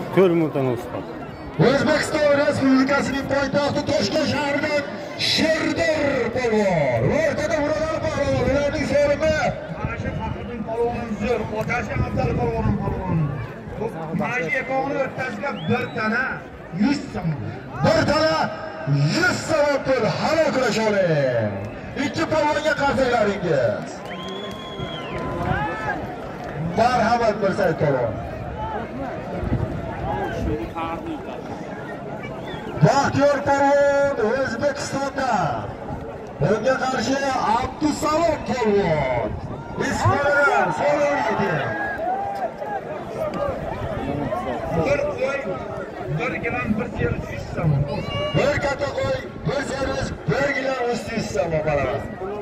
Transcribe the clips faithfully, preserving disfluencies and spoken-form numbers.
Ko'rmutan usta. O'zbekiston Respublikasining poytaxti Toshkent shahridan Sherdir polvon. O'rtada Murodali polvon. Ularning so'rimi Ma'shi Faxriddin polvonning zo'r, otasi Abdal polvonning polvon. Ma'shi ekoni o'rtasiga bir tana yuz so'm. Bir tana yuz so'm pul halol kurasholing. Ikki polvonga qarzlaringiz. Marhamat Mirzayev polvon. Baxtiyor polvon O'zbekistondan. Bunga qarshi Abdusalom polvon. Ismoildan so'raydi. Bir qo'y, bir gilam bir servis yuz so'm. Bir katta qo'y, bir servis bir gilam yuz so'm baravar.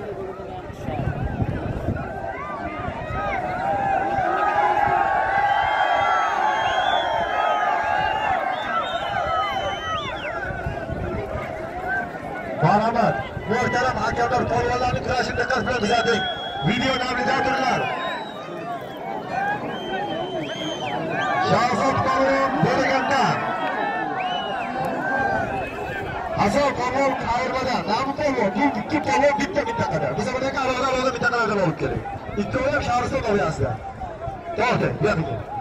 Marhamat, muhtaram hakamlar, polvonlarning kurashini diqqat bilan kuzating. Video navigatorlar. Shahzod polvon bo'lganda. Hasan polvon qayerda? Nabi polvon, bu ikki polvon bitta bitta qadar. Biz bunaqa alohida alohida bitta qadar olib keling. Ikkovi ham Shahriston ovoyasida. To'xta, bu yoqqa.